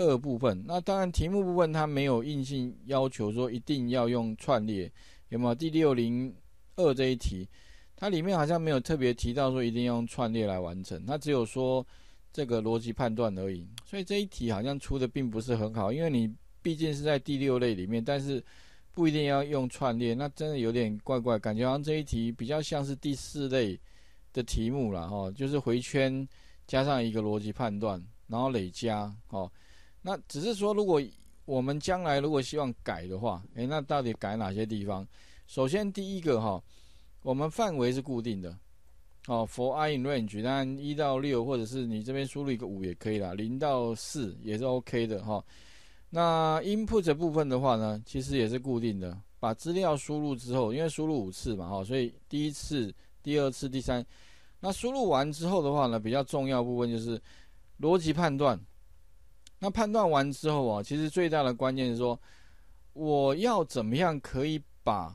2部分。那当然题目部分它没有硬性要求说一定要用串列，有没有？第602这一题，它里面好像没有特别提到说一定要用串列来完成，它只有说这个逻辑判断而已。所以这一题好像出的并不是很好，因为你毕竟是在第6类里面，但是不一定要用串列，那真的有点怪怪，感觉好像这一题比较像是第4类的题目啦，就是回圈加上一个逻辑判断，然后累加，那只是说如果我们将来如果希望改的话，那到底改哪些地方？首先第一个我们范围是固定的，for I in range， 当然1到6，或者是你这边输入一个5也可以啦，0到4也是 OK 的那 input 的部分的话呢，其实也是固定的，把资料输入之后，因为输入5次嘛，所以第1次、第2次、第3，那输入完之后的话呢，比较重要的部分就是逻辑判断。那判断完之后其实最大的关键是说，我要怎么样可以把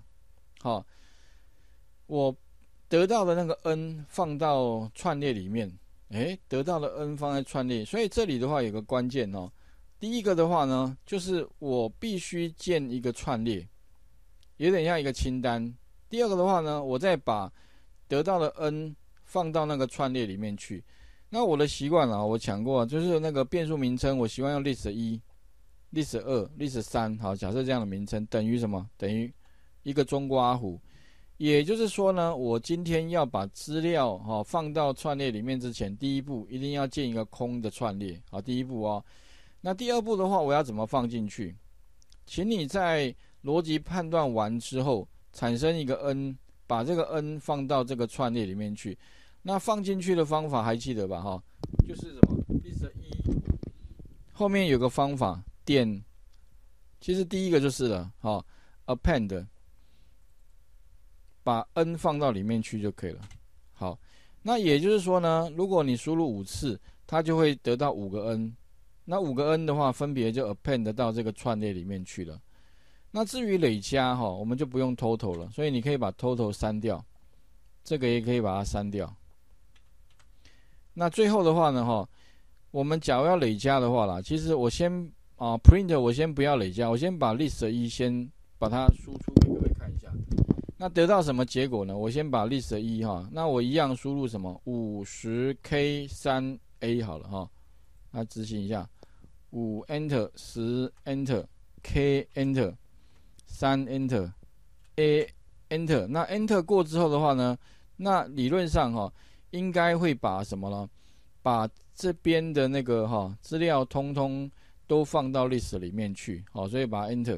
我得到的那个 n 放到串列里面，得到的 n 放在串列，所以这里的话有个关键第一个的话呢，就是我必须建一个串列，有点像一个清单。第二个的话呢，我再把得到的 n 放到那个串列里面去。那我的习惯我讲过，就是那个变数名称，我习惯用 list1、list2、list3，好，假设这样的名称等于什么？等于一个中括弧。也就是说呢，我今天要把资料放到串列里面之前，第一步一定要建一个空的串列，好，第一步那第二步的话，我要怎么放进去？请你在逻辑判断完之后，产生一个 n， 把这个 n 放到这个串列里面去。那放进去的方法还记得吧？就是什么 list1 后面有个方法点，其实第一个就是了append， 把 n 放到里面去就可以了。好，那也就是说呢，如果你输入5次，它就会得到5个 n， 那5个 n 的话，分别就 append 到这个串列里面去了。那至于累加我们就不用 total 了，所以你可以把 total 删掉，这个也可以把它删掉。那最后的话呢我们假如要累加的话啦，其实我先print 我先不要累加，我先把 list1 先把它输出给各位看一下。那得到什么结果呢？我先把 list1 那我一样输入什么 50K3A 好了那执行一下5 enter 10 enter K enter 3 enter A enter， 那 enter 过之后的话呢，那理论上应该会把什么呢？把这边的那个资料通通都放到 list 里面去，所以把它 enter。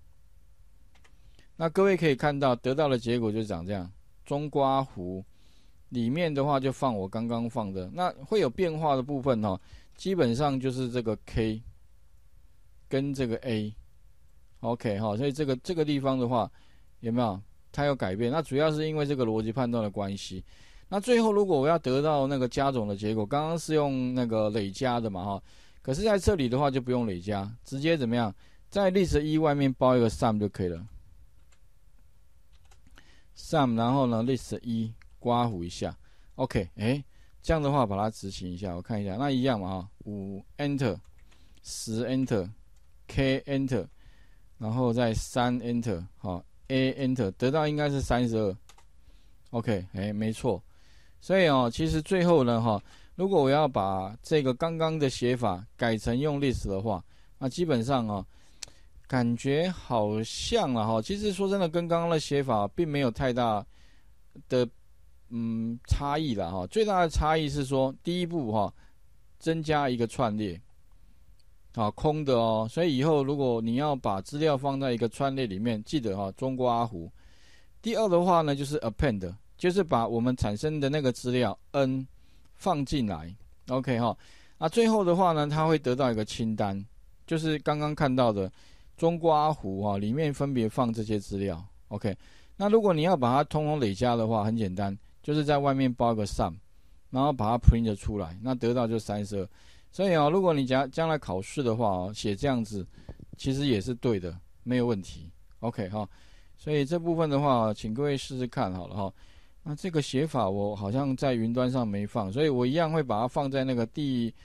那各位可以看到得到的结果就长这样，中括弧里面的话就放我刚刚放的，那会有变化的部分基本上就是这个 K 跟这个 A。OK 所以这个地方的话有没有它有改变？那主要是因为这个逻辑判断的关系。那最后如果我要得到那个加总的结果，刚刚是用那个累加的嘛可是在这里的话就不用累加，直接怎么样，在 list1 外面包一个 sum 就可以了。sum 然后呢 list1 括弧一下 OK， 这样的话把它执行一下，我看一下，那一样嘛5 enter 10 enter K enter 然后再3 enter A enter， 得到应该是32。 OK， 没错。所以其实最后呢如果我要把这个刚刚的写法改成用 list 的话，那基本上感觉好像了其实说真的跟刚刚的写法并没有太大的差异了最大的差异是说第一步增加一个串列空的所以以后如果你要把资料放在一个串列里面，记得中括弧。第二的话呢就是 append，就是把我们产生的那个资料 n 放进来 ，OK 那最后的话呢，它会得到一个清单，就是刚刚看到的中括弧里面分别放这些资料 ，OK。那如果你要把它通通累加的话，很简单，就是在外面包个 sum， 然后把它 print 出来，那得到就32。所以如果你将来考试的话写这样子，其实也是对的，没有问题 ，OK 所以这部分的话，请各位试试看好了那这个写法我好像在云端上没放，所以我一样会把它放在那个第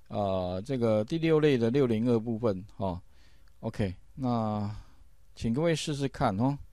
这个第6类的602部分哦。OK， 那请各位试试看哦。